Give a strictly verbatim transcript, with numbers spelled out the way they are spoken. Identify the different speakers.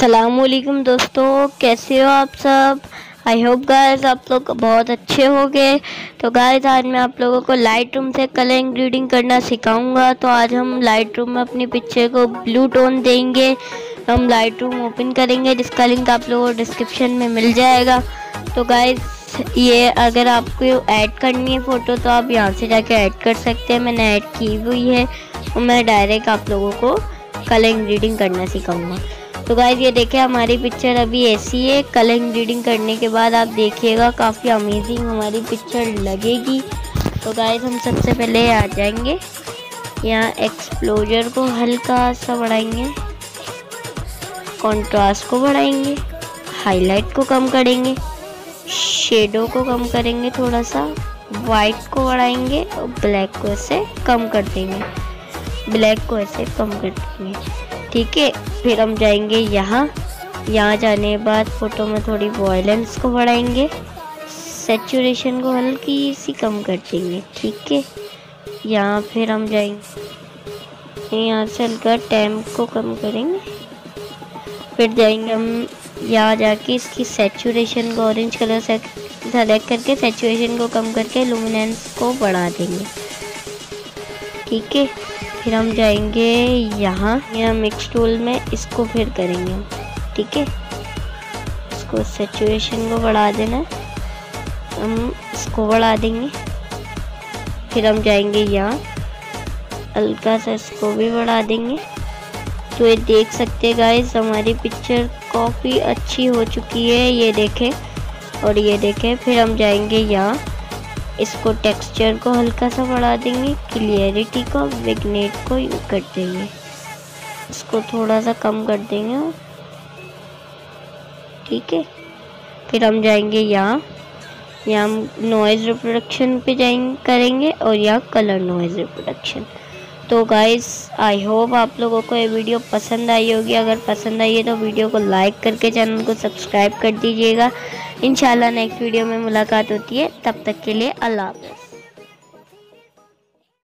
Speaker 1: अस्सलामुअलैकुम दोस्तों, कैसे हो आप सब। आई होप गाइस आप लोग बहुत अच्छे होंगे। तो गाइस आज मैं आप लोगों को लाइट रूम से कलर ग्रेडिंग करना सिखाऊंगा। तो आज हम लाइट रूम में अपनी पिक्चर को ब्लू टोन देंगे। तो हम लाइट रूम ओपन करेंगे, जिसका लिंक आप लोगों को डिस्क्रिप्शन में मिल जाएगा। तो गाइस ये अगर आपको ऐड करनी है फ़ोटो तो आप यहाँ से जाके ऐड कर सकते हैं। मैंने ऐड की हुई है और मैं डायरेक्ट आप लोगों को कलर ग्रेडिंग करना सिखाऊंगा। तो गाइस ये देखिए हमारी पिक्चर अभी ऐसी है। कलर ग्रेडिंग करने के बाद आप देखिएगा काफ़ी अमेजिंग हमारी पिक्चर लगेगी। तो गाइस हम सबसे पहले आ जाएंगे, यहाँ एक्सपोजर को हल्का सा बढ़ाएंगे, कंट्रास्ट को बढ़ाएंगे, हाईलाइट को कम करेंगे, शेडो को कम करेंगे, थोड़ा सा वाइट को बढ़ाएंगे और ब्लैक को ऐसे कम कर देंगे, ब्लैक को ऐसे कम कर देंगे। ठीक है, फिर हम जाएंगे यहाँ यहाँ जाने के बाद फ़ोटो में थोड़ी वॉयलेंस को बढ़ाएंगे, सैचुरेशन को हल्की सी कम कर देंगे। ठीक है, यहाँ फिर हम जाएंगे, यहाँ से हल्का टेम्प को कम करेंगे। फिर जाएंगे हम यहाँ जाके इसकी सैचुरेशन को ऑरेंज कलर से सेलेक्ट करके सैचुरेशन को कम करके लुमिनेंस को बढ़ा देंगे। ठीक है, फिर हम जाएंगे यहाँ यहाँ मिक्स टूल में, इसको फिर करेंगे हम। ठीक है, इसको सैचुरेशन को बढ़ा देना है, हम इसको बढ़ा देंगे। फिर हम जाएंगे यहाँ हल्का सा इसको भी बढ़ा देंगे। तो ये देख सकते हैं गाइस हमारी पिक्चर काफ़ी अच्छी हो चुकी है, ये देखें और ये देखें। फिर हम जाएंगे यहाँ, इसको टेक्सचर को हल्का सा बढ़ा देंगे, क्लियरिटी को विग्नेट को यूज कर देंगे, इसको थोड़ा सा कम कर देंगे। ठीक है, फिर हम जाएंगे यहाँ यहाँ हम नॉइज़ रिप्रोडक्शन पे जाएंगे करेंगे और यहाँ कलर नॉइज़ रिप्रोडक्शन। तो गाइस आई होप आप लोगों को ये वीडियो पसंद आई होगी। अगर पसंद आई है तो वीडियो को लाइक करके चैनल को सब्सक्राइब कर दीजिएगा। इंशाल्लाह नेक्स्ट वीडियो में मुलाकात होती है, तब तक के लिए अल्लाह हाफ़िज़।